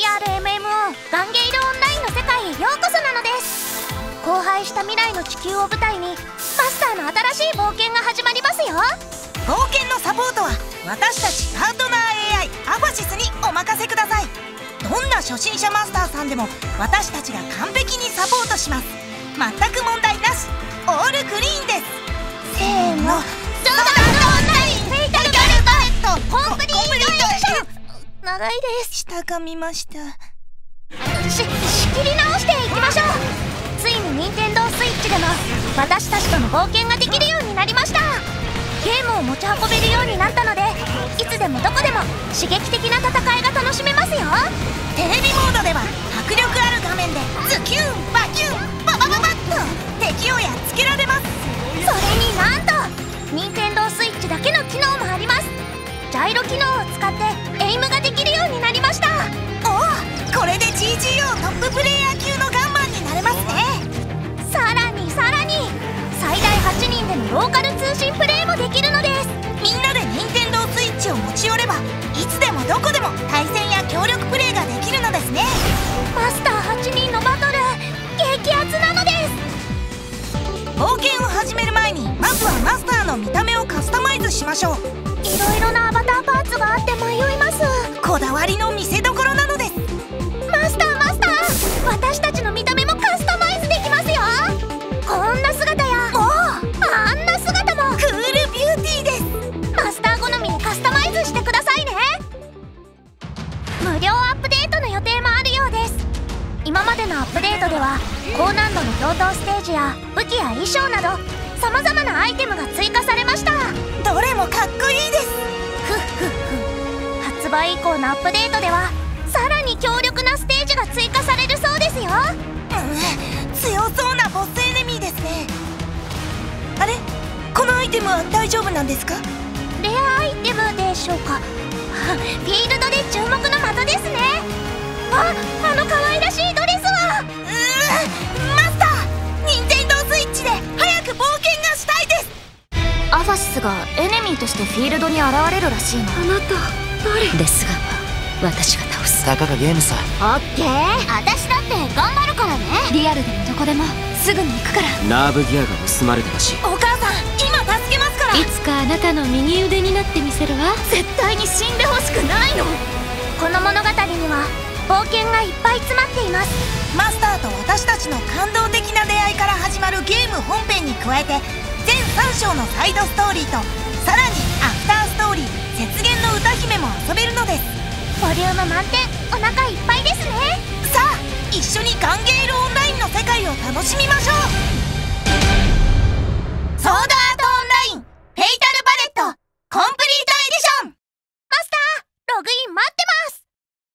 GRMMO ガンゲイルオンラインの世界へようこそなのです。荒廃した未来の地球を舞台にマスターの新しい冒険が始まりますよ。 冒険のサポートは私たちパートナー AI アファシスにお任せください。どんな初心者マスターさんでも私たちが完璧にサポートします。全く問題なし、オールクリーンです。 せーの、ソードアートオンラインフェイタルガルバヘッドコンプリートエーション。長いです。 下が見ました。 仕切り直していきましょう。ついに任天堂スイッチでも私たちとの冒険ができるようになりました。ゲームを持ち運べるようになったので、いつでもどこでも刺激的な戦いが楽しめますよ。 テレビモードでは迫力ある画面でズキュンバキュンババババッと敵をやっつけられます。 それになんと任天堂スイッチだけの機能もあります。ジャイロ機能を使ってエイムができるようになりました。 おお、これで GGO トッププレイヤー級のガンマンになれますね。 さらに最大8人でのローカル通信プレイもできるのです。 みんなで任天堂スイッチを持ち寄ればいつでもどこでも対戦や協力プレイができるのですね。 マスター8人のバトル激アツなのです。 冒険を始める前にまずはマスターの見た目をカスタマイズしましょう。 いろいろなアバターパーツがあって迷います。 こだわりの見せどころなのです。 マスター私たちの見た目もカスタマイズできますよ。こんな姿やあんな姿もクールビューティーです。 マスター好みにカスタマイズしてくださいね。無料アップデートの予定もあるようです。今までのアップデートでは高難度の共闘ステージや武器や衣装などさまざまなアイテムが追加されました。 どれもかっこいいです。 発売以降のアップデートではさらに強力なステージが追加されるそうですよ。 強そうなボスエネミーですね。あれ、このアイテムは大丈夫なんですか？ レアアイテムでしょうか。フィールドで注目の的ですね。あの可愛らしいドレスはマスター、任天堂スイッチで早く冒険がしたいです。 アファシスがエネミーとしてフィールドに現れるらしいの。 あなた誰ですが、私が倒す。 たかがゲームさ。 オッケー、私だって頑張るからね。 リアルでもどこでもすぐに行くから。 ナーブギアが盗まれたらしい。 お母さん、今助けますから。 いつかあなたの右腕になってみせるわ。 絶対に死んでほしくないの。この物語には冒険がいっぱい詰まっています。 マスターと私たちの感動的な出会いから始まるゲーム本編に加えて全3章のサイドストーリーとさらにアフターストーリー雪原の歌姫も遊べるのです。 ボリューム満点、お腹いっぱいですね。 さあ、一緒にガンゲールオンラインの世界を楽しみましょう。